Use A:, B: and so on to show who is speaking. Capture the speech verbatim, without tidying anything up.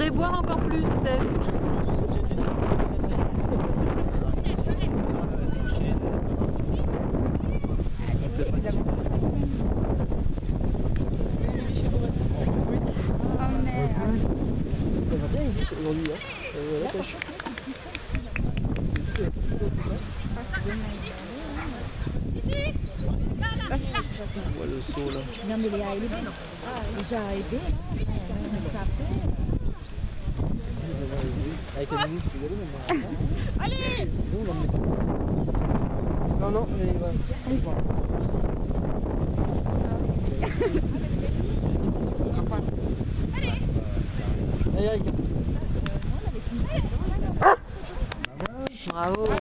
A: voudrais boire encore plus, Steph.
B: Aujourd'hui, hein. Euh, la pêche. On voit le saut là.
C: Non mais Léa elle est belle. Déjà elle est belle. Ça fait.
B: Avec la minute, tu rigoles même.
C: Allez.
B: Non, non, mais il va. Il va. Allez, allez.
A: Bravo.